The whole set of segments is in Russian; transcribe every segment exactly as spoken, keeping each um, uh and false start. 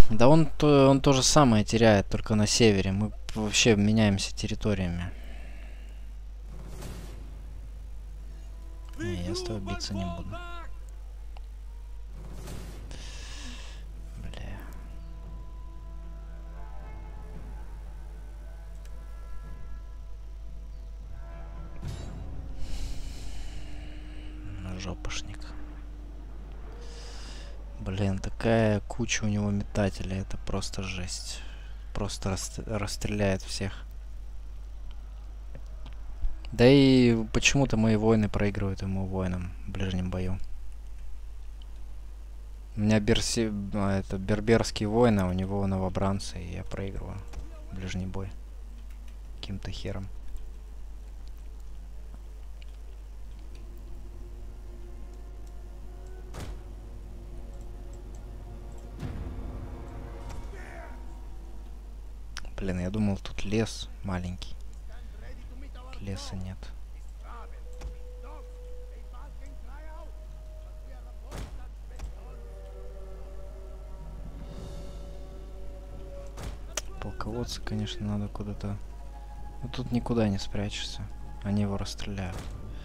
Да он то, он то же самое теряет, только на севере. Мы вообще меняемся территориями. Не, я с тобой биться не буду. Бля. Жопошник. Блин, такая куча у него метателей. Это просто жесть. Просто рас расстреляет всех. Да и почему-то мои воины проигрывают ему воинам в ближнем бою. У меня берси... это берберские воины, а у него новобранцы, и я проигрываю ближний бой. Каким-то хером. Блин, я думал, тут лес маленький. Леса нет. Полководца, конечно, надо куда-то... Но тут никуда не спрячешься. Они его расстреляют.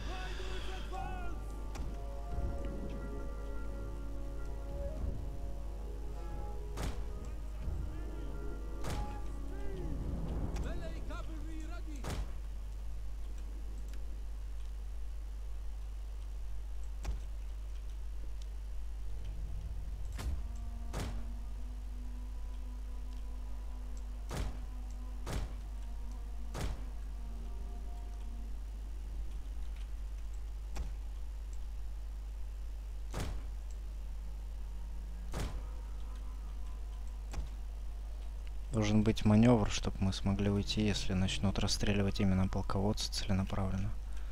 Должен быть маневр, чтобы мы смогли уйти, если начнут расстреливать именно полководца целенаправленно.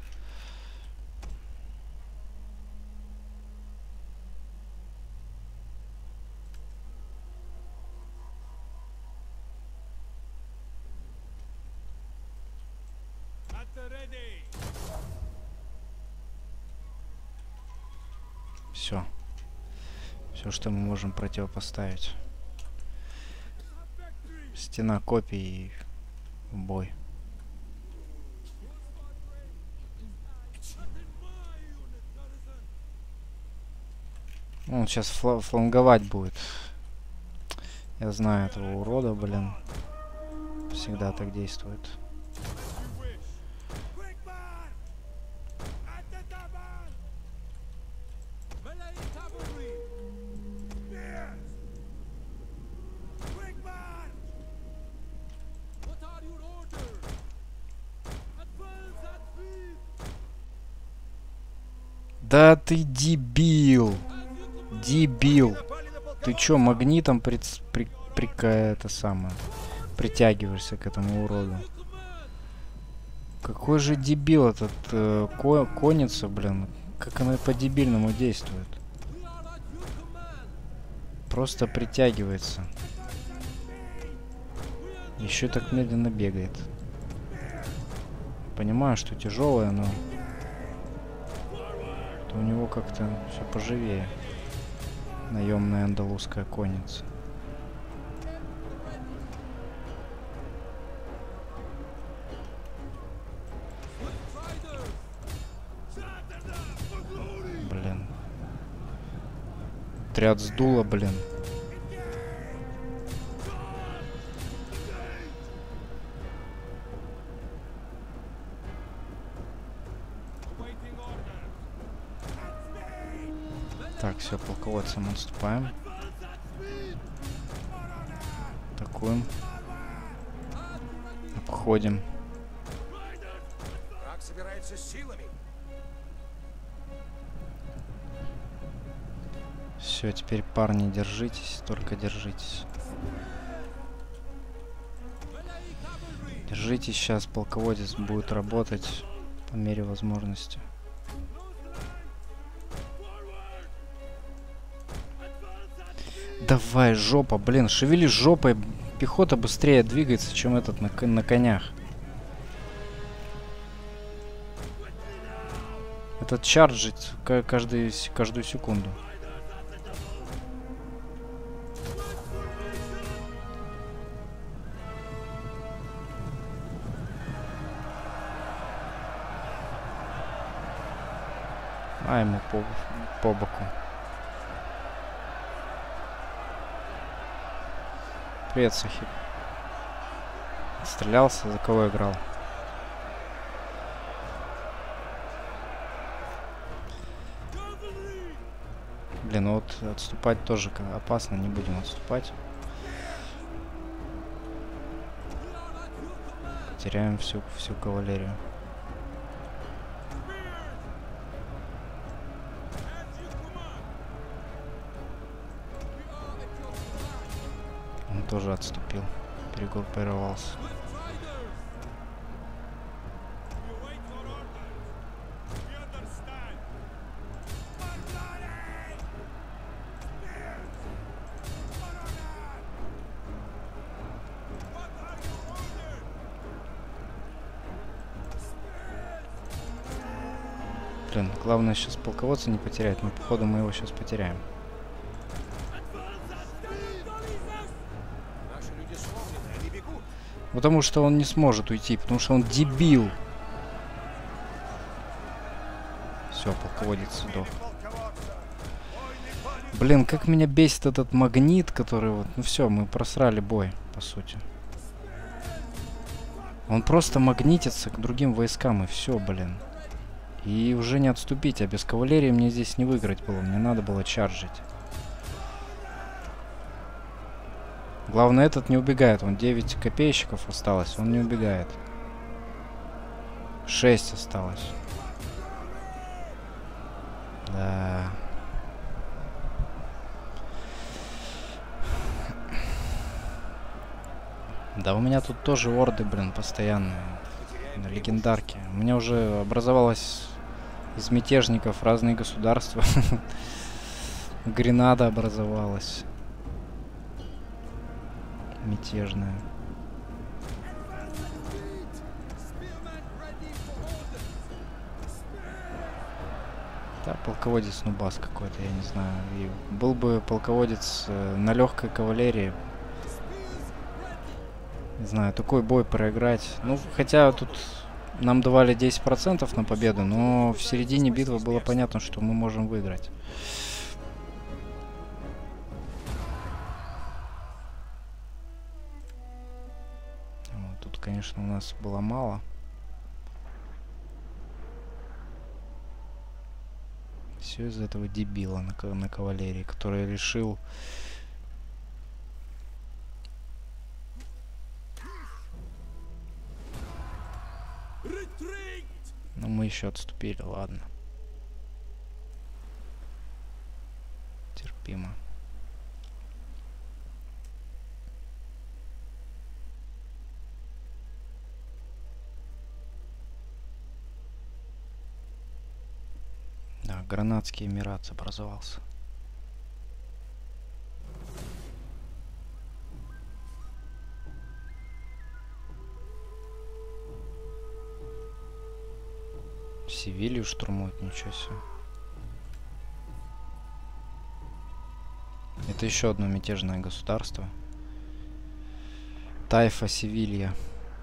Все. Все, что мы можем противопоставить. Стена копий и в бой. Он сейчас фла фланговать будет. Я знаю этого урода, блин. Всегда так действует. Да ты дебил! Дебил! Ты чё, магнитом при, при, при, это самое, притягиваешься к этому уроду? Какой же дебил этот э, ко конница, блин. Как она по-дебильному действует. Просто притягивается. Еще так медленно бегает. Понимаю, что тяжелая, но... у него как-то все поживее. Наемная андалузская конница. Блин. Отряд сдуло, блин. Так, все, полководцам отступаем. Атакуем. Обходим. Все, теперь, парни, держитесь, только держитесь. Держитесь, сейчас полководец будет работать по мере возможности. Давай, жопа, блин, шевели жопой. Пехота быстрее двигается, чем этот на, на конях. Этот чарджит каждый, каждую секунду. А ему по, по боку. Привет, Сахиб. Стрелялся, за кого играл? Блин, ну вот отступать тоже опасно, не будем отступать. Теряем всю, всю кавалерию. Он тоже отступил, перегруппировался. Блин, главное сейчас полководца не потерять, но походу мы его сейчас потеряем. Потому что он не сможет уйти, потому что он дебил. Все, полководец сдох. Блин, как меня бесит этот магнит, который вот... Ну все, мы просрали бой, по сути. Он просто магнитится к другим войскам, и все, блин. И уже не отступить, а без кавалерии мне здесь не выиграть было. Мне надо было чаржить. Главное, этот не убегает. Он девять копейщиков осталось, он не убегает. шесть осталось. Да. Да у меня тут тоже орды, блин, постоянные. На легендарке. У меня уже образовалось из мятежников разные государства. Гренада образовалась. Мятежная. Да, полководец нубас какой-то, я не знаю. И был бы полководец э, на легкой кавалерии. Не знаю, такой бой проиграть. Ну, хотя тут нам давали десять процентов на победу, но в середине битвы было понятно, что мы можем выиграть. Вот, тут, конечно, у нас было мало. Все из-за этого дебила на, на кавалерии, который решил... Но мы еще отступили, ладно. Терпимо. Да, Гранадский Эмират образовался. Севилью штурмуют, ничего себе. Это еще одно мятежное государство. Тайфа, Севилья.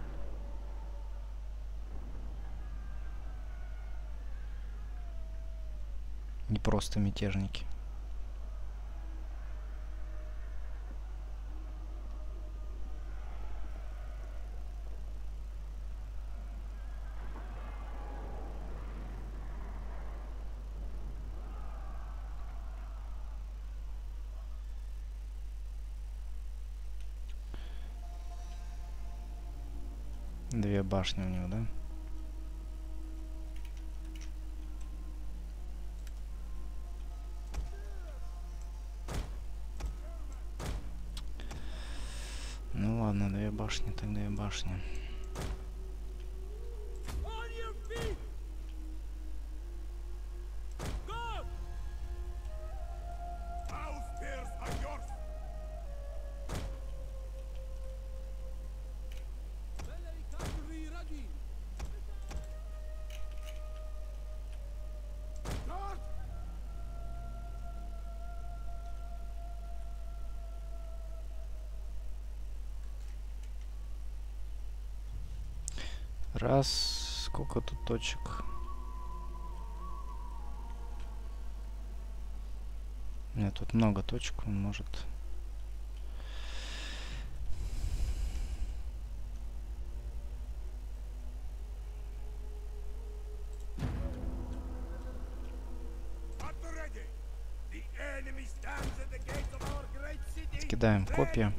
Не просто мятежники. Две башни у него, да? Ну ладно, две башни, так две башни. Раз, сколько тут точек? Нет, тут много точек, он может... Кидаем копья.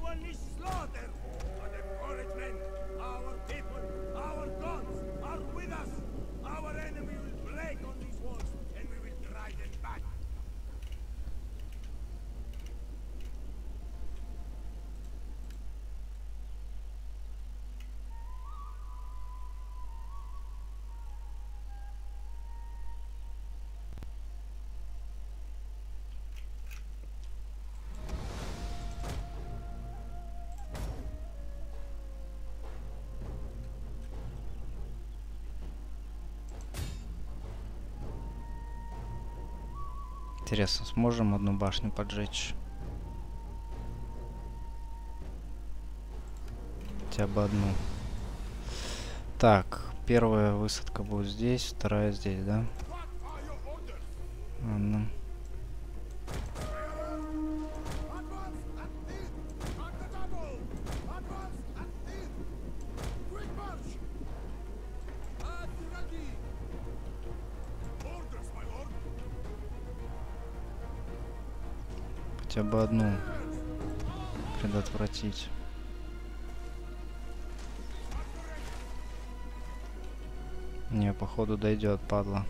Интересно, сможем одну башню поджечь? Хотя бы одну. Так, первая высадка будет здесь, вторая здесь, да? Ладно. Хотя бы одну предотвратить. Не, походу дойдет, падла.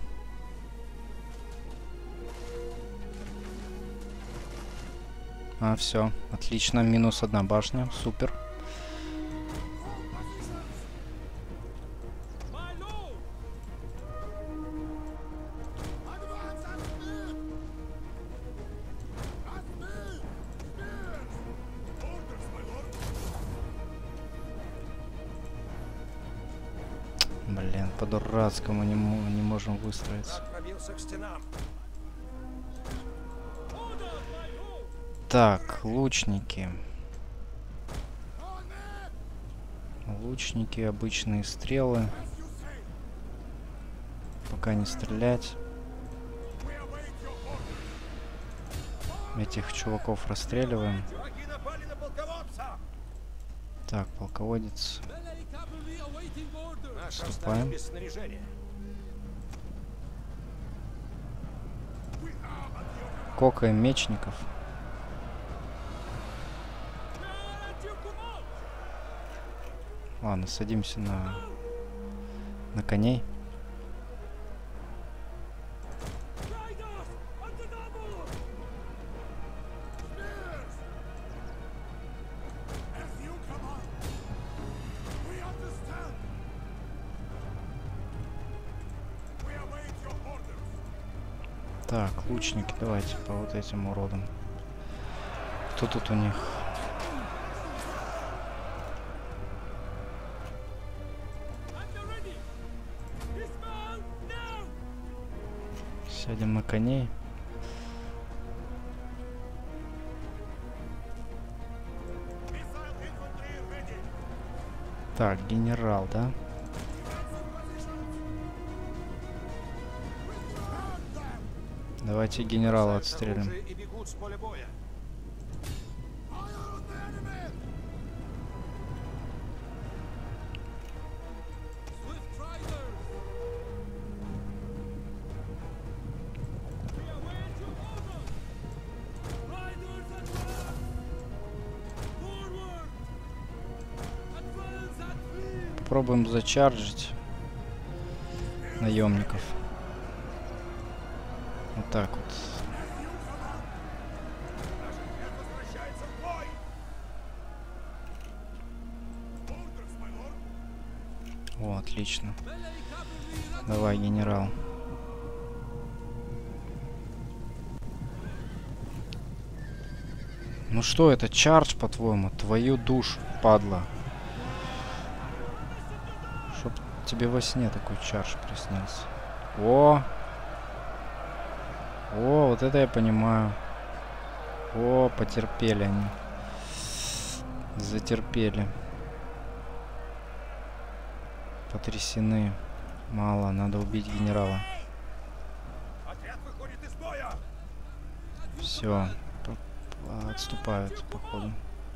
А, все, отлично, минус одна башня, супер. Блин, по-дурацкому не, не можем выстроиться. Так, лучники. Лучники, обычные стрелы. Пока не стрелять. Этих чуваков расстреливаем. Так, полководец. Вступаем. Кокаем мечников. Ладно, садимся на, на коней. Так, лучники, давайте по вот этим уродам. Кто тут у них? Сядем на коней. Так, генерал, да? Давайте генерала отстрелим. Попробуем зачарджить наемников. Вот так вот. О, отлично. Давай, генерал. Ну что это, чардж, по-твоему? Твою душу, падла. Чтоб тебе во сне такой чардж приснился. О! О, вот это я понимаю. О, потерпели они. Затерпели. Потрясены. Мало, надо убить генерала. Отряд выходит из боя. Все, отступают, походу.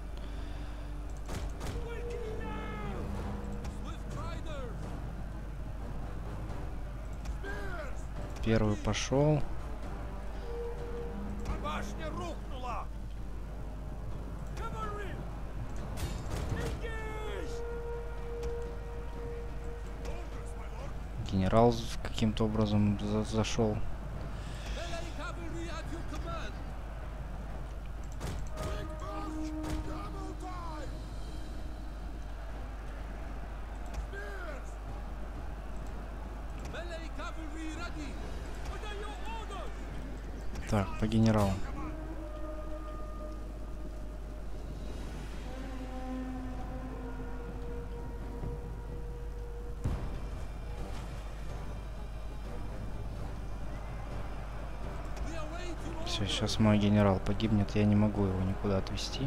Первый пошел. Башня рухнула! Генерал каким-то образом за зашел. Так, по генералу. Все, сейчас мой генерал погибнет, я не могу его никуда отвезти.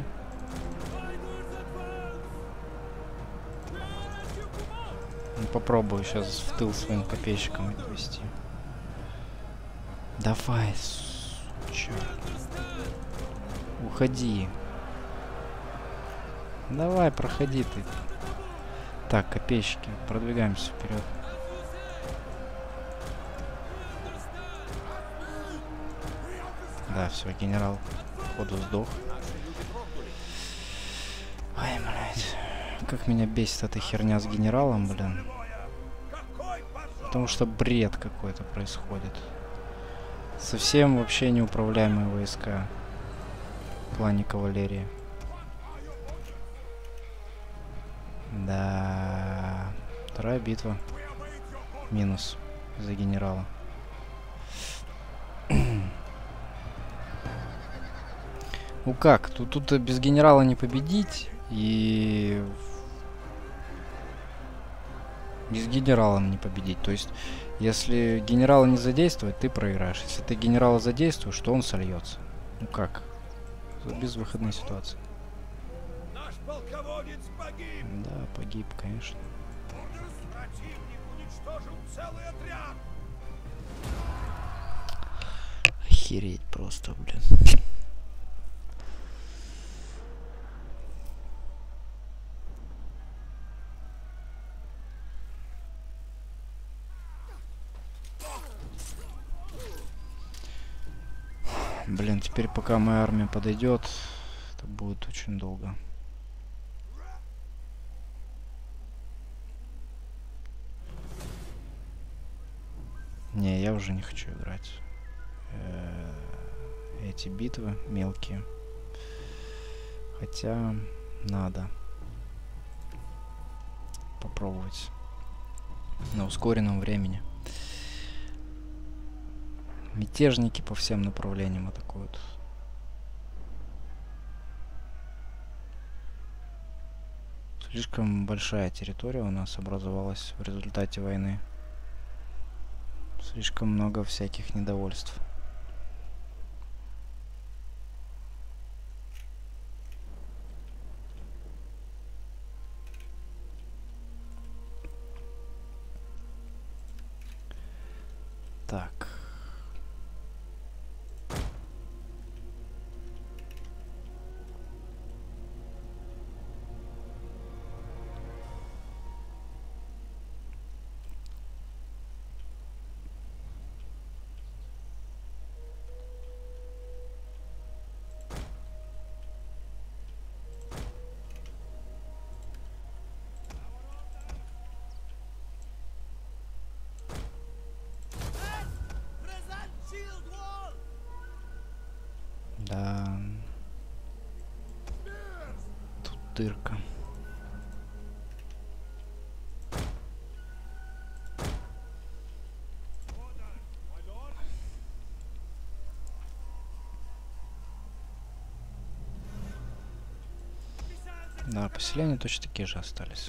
Ну, попробую сейчас в тыл своим копейщикам отвезти. Давай, черт. Уходи. Давай, проходи ты. Так, копейщики, продвигаемся вперед. Да, все, генерал, походу, сдох. Ой, блядь. Как меня бесит эта херня с генералом, блин. Потому что бред какой-то происходит. Совсем вообще неуправляемые войска. В плане кавалерии. Да. Вторая битва. Минус за генерала. Ну как? Тут, тут без генерала не победить. И... без генерала не победить. То есть, если генерала не задействовать, ты проиграешь. Если ты генерала задействуешь, то он сольется. Ну как? Безвыходная ситуация. Наш полководец погиб! Да, погиб, конечно. Противник уничтожил целый отряд! Охереть просто, блин. Блин, теперь пока моя армия подойдет, это будет очень долго. Не, я уже не хочу играть. Э-э- эти битвы мелкие. Хотя надо попробовать на ускоренном времени. Мятежники по всем направлениям атакуют. Слишком большая территория у нас образовалась в результате войны. Слишком много всяких недовольств. Так. Да. Тут дырка. Да, поселения точно такие же остались.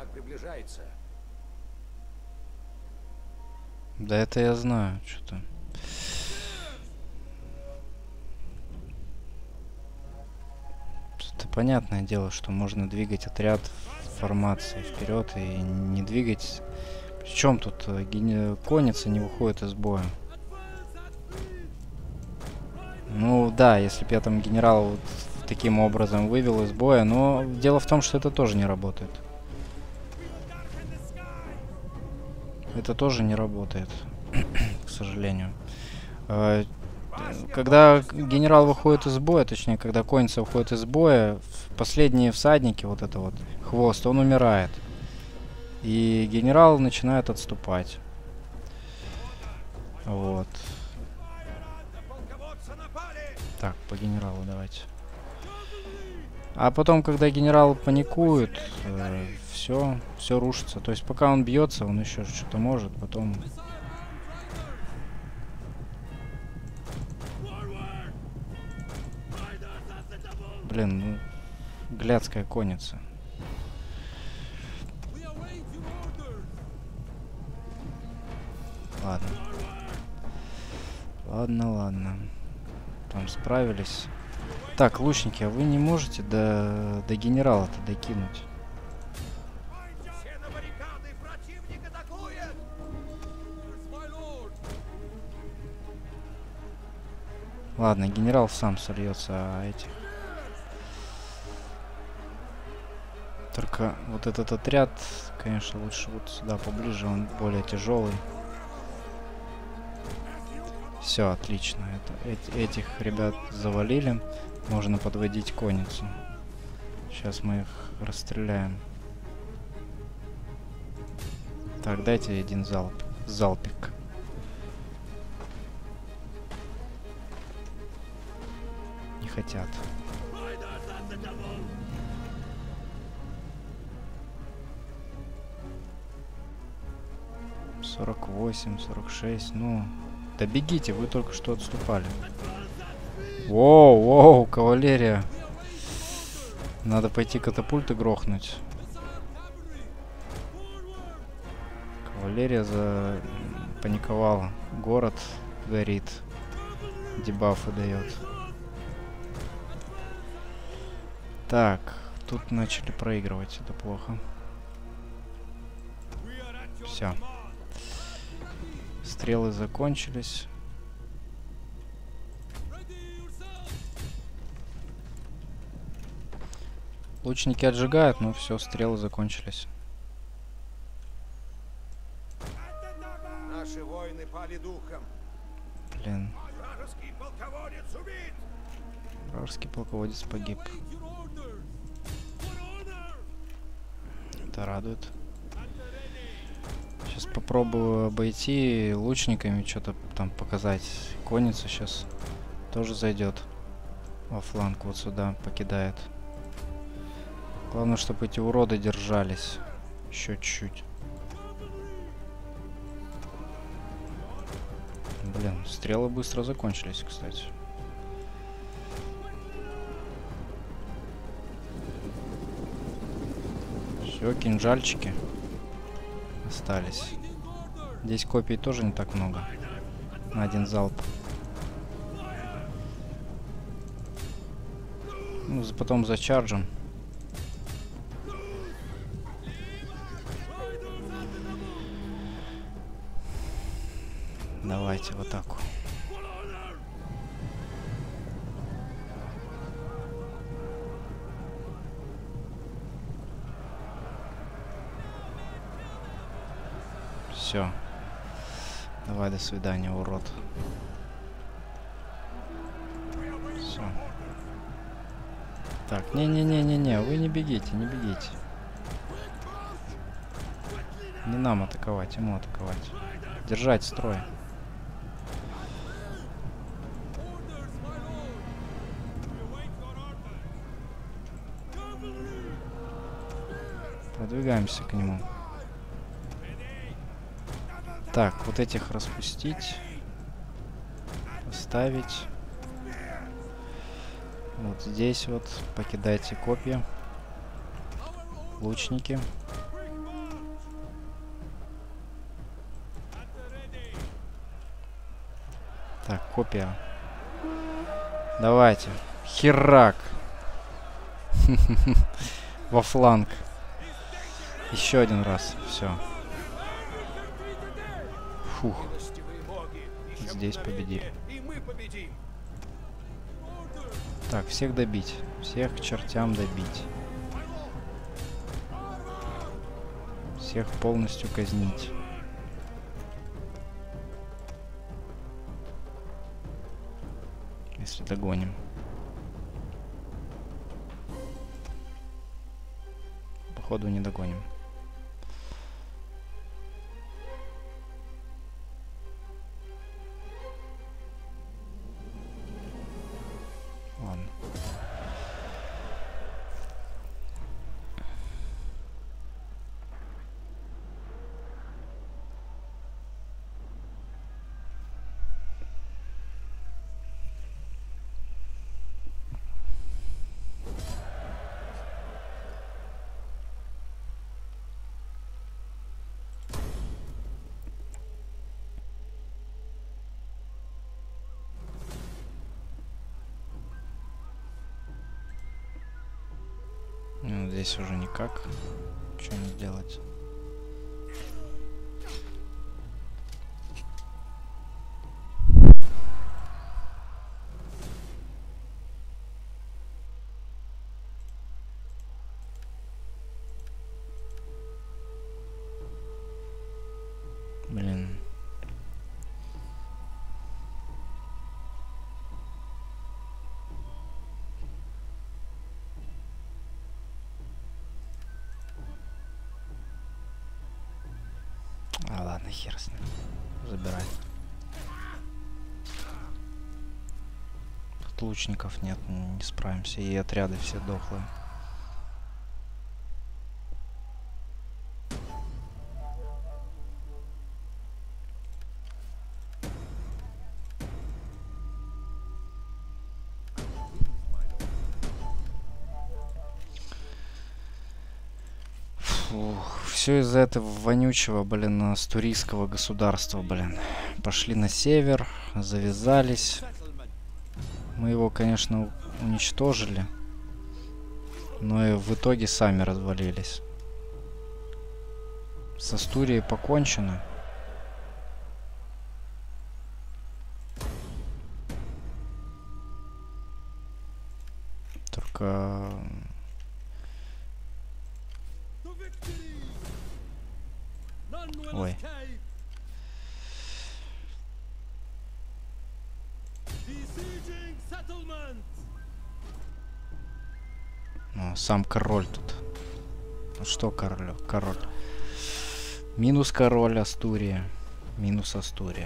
приближается. Да это я знаю, что-то. Это понятное дело, что можно двигать отряд в формации вперед и не двигать. Причем тут гени... конница не выходит из боя. Ну да, если бы я там генерал вот таким образом вывел из боя, но дело в том, что это тоже не работает. Это тоже не работает, к сожалению. Когда генерал выходит из боя, точнее, когда конница выходит из боя, последние всадники, вот это вот, хвост, он умирает. И генерал начинает отступать. Вот. Так, по генералу давайте. А потом, когда генерал паникует, э, все, все рушится. То есть пока он бьется, он еще что-то может, потом... Блин, ну, глядская конница. Ладно. Ладно, ладно. Там справились. Так, лучники, а вы не можете до, до генерала-то докинуть? Все на баррикады, противник атакует! Ладно, генерал сам сольется, а этих... Только вот этот отряд, конечно, лучше вот сюда поближе, он более тяжелый. Все, отлично. Это, эти, этих ребят завалили. Можно подводить конницу. Сейчас мы их расстреляем. Так, дайте один залп. Залпик. Не хотят. сорок восемь, сорок шесть, ну... Да бегите, вы только что отступали. Воу, воу, кавалерия. Надо пойти катапульты грохнуть. Кавалерия запаниковала. Город горит. Дебафы дает. Так, тут начали проигрывать. Это плохо. Все. Стрелы закончились. Лучники отжигают, но все, стрелы закончились. Наши воины пали духом. Блин. Вражеский полководец убит. Вражеский полководец погиб. Это радует. Сейчас попробую обойти лучниками, что-то там показать. Конница сейчас тоже зайдет во фланг, вот сюда покидает. Главное, чтобы эти уроды держались еще чуть-чуть. Блин, стрелы быстро закончились, кстати. Все, кинжальчики остались. Здесь копий тоже не так много. На один залп. Ну, потом зачарджим. Давайте в атаку. Все. Давай, до свидания, урод. Все. Так, не-не-не-не-не, вы не бегите, не бегите. Не нам атаковать, ему атаковать. Держать строй. Продвигаемся к нему. Так, вот этих распустить. Поставить. Вот здесь вот покидайте копья. Лучники. Так, копия. Давайте. Херак. Во фланг. Еще один раз. Все. Фух. Здесь победили. И мы победим. Так, всех добить. Всех к чертям добить. Всех полностью казнить. Если догоним. Походу не догоним. Ладно. Ну, здесь уже никак. Что не сделать? Блин. А ладно, хер с ним. Забирай. Тут лучников нет, не справимся. И отряды все дохлые. Все из-за этого вонючего, блин, астурийского государства, блин. Пошли на север, завязались. Мы его, конечно, уничтожили. Но и в итоге сами развалились. С Астурией покончено. Только... Ой. Ну, сам король тут. Ну что король? Король. Минус король Астурия. Минус Астурия.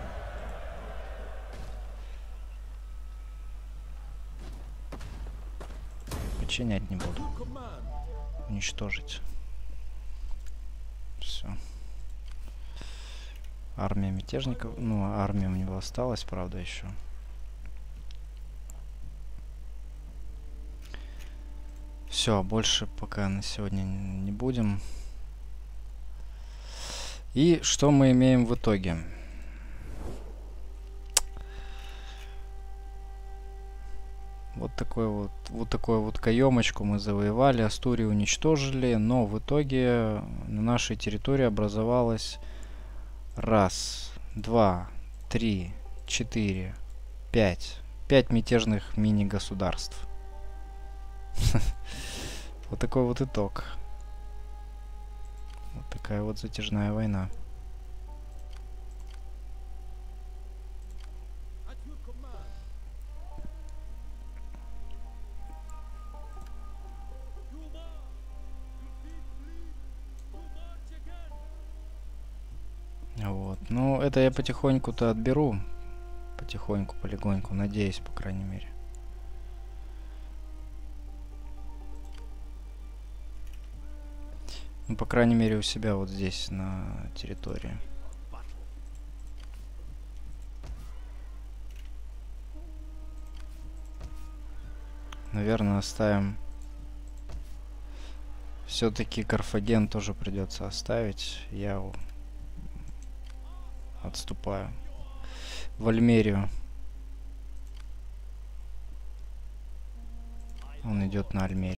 Подчинять не буду. Уничтожить. Все. Армия мятежников. Ну, армия у него осталась, правда, еще. Все, больше пока на сегодня не будем. И что мы имеем в итоге? Вот такой вот, вот такую вот каемочку мы завоевали, Астурию уничтожили, но в итоге на нашей территории образовалось раз, два, три, четыре, пять. Пять мятежных мини-государств. Вот такой вот итог. Вот такая вот затяжная война. Вот. Ну, это я потихоньку-то отберу. Потихоньку, полегоньку. Надеюсь, по крайней мере. Ну, по крайней мере, у себя вот здесь, на территории. Наверное, оставим. Все-таки Карфаген тоже придется оставить. Я отступаю. в Альмерию. Он идет на Альмерию.